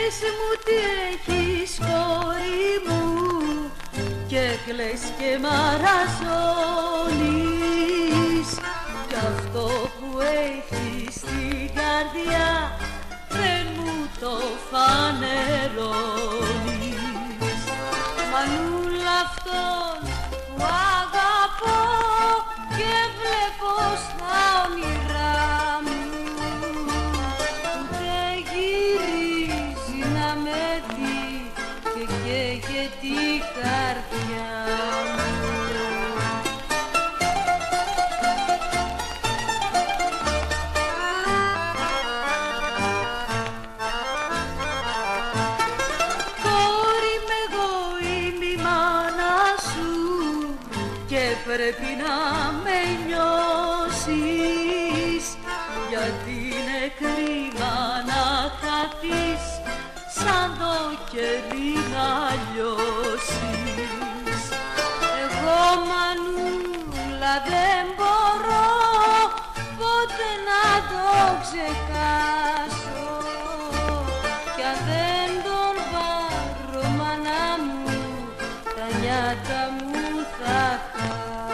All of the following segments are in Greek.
πες μου τι έχεις κόρη μου και κλαις και μαραζώνεις κι αυτό που έχεις στην καρδιά δεν μου το φανερώνεις. Μανούλα αυτόν που αγαπώ και βλέπω στα όνειρά μου ούτε γυρίζει να με δει και καίγεται η καρδιά μου. Πρέπει να με νιώσεις γιατί είναι κρίμα να χαθείς σαν το κερί να λιώσεις. Εγώ Μανούλα δεν μπορώ ποτέ να το ξεχάσω κι αν δεν τον πάρω μάνα μου τα νιάτα μου θα χάσω.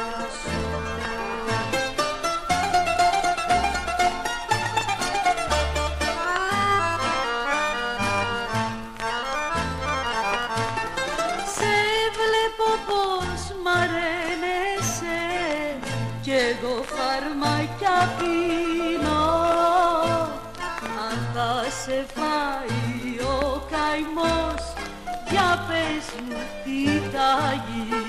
Κι εγώ φαρμακιά πίνω. Αν θα σε φάει ο καημός, για πες μου τι θα γίνει.